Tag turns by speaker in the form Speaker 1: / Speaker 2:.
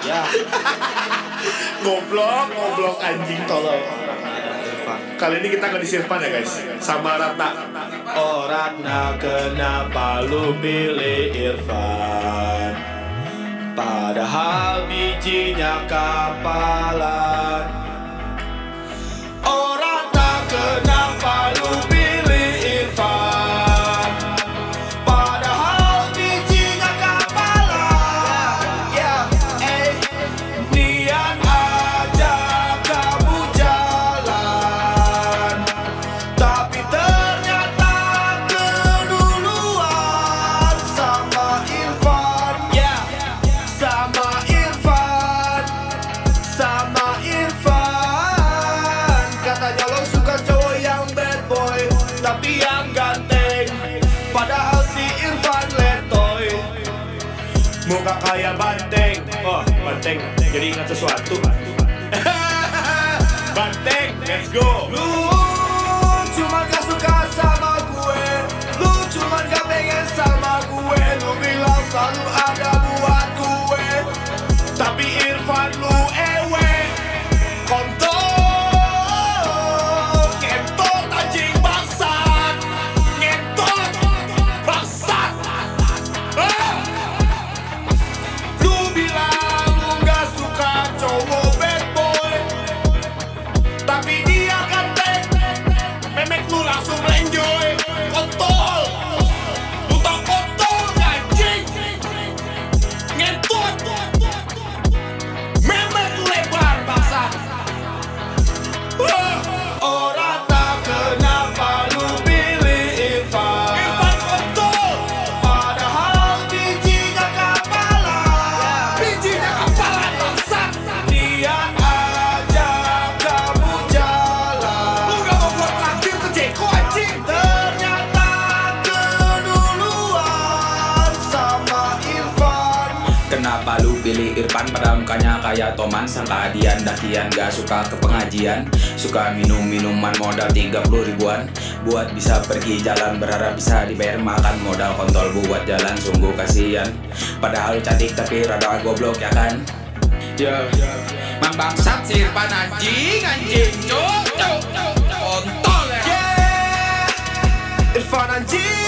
Speaker 1: Ya.
Speaker 2: Goblok anjing tolong. Kali ini kita akan disirpan ya guys, sama Ratna.
Speaker 1: Oh Ratna, kenapa lu pilih Irfan? Padahal bijinya kapalan. Oh Ratna, kenapa lu pilih Irfan? Padahal bijinya kapalan. Niat aja kamu jalan, tapi ternyata keduluan sama Irfan. Sama Irfan. Katanya lo suka cowok yang bad boy, tapi yang ganteng. Padahal si Irfan letoy,
Speaker 2: Muka kayak banteng. Oh, banteng. Jadi ingat sesuatu. Banteng, let's go.
Speaker 1: lu cuma gak suka sama gue, lu cuma gak pengen sama gue. Lu bilang selalu ada buat gue, tapi Irfan lu ewe. Kontol, kentot anjing bangsat, ngentot bangsat. Lu bilang lu gak suka cowok bad boy, tapi dia ganteng. Memek lu langsung enjoy. Kontol, lu tau kontol gak anjing? Ngentot, memek lu lebar bangsat. Oh Ratna, kenapa lu pilih Irfan?
Speaker 2: Irfan kontol.
Speaker 1: Padahal bijinya kapalan.
Speaker 2: Bijinya kapalan bangsat.
Speaker 1: Niat aja kamu jalan,
Speaker 2: Lu gak mau buat traktir ke Jeko anjing.
Speaker 1: ternyata keduluan sama Irfan.
Speaker 3: Kenapa lu pilih Irfan padahal mukanya kayak Toman? Sangka adian dakian gak suka ke pengajian, suka minum minuman modal 30 ribuan. Buat bisa pergi jalan berharap bisa dibayar makan, modal kontol buat jalan sungguh kasihan. Padahal lu cantik tapi rada goblok ya kan? Mang bangsat si Irfan anjing cuk kontol ya.
Speaker 1: Irfan anjing.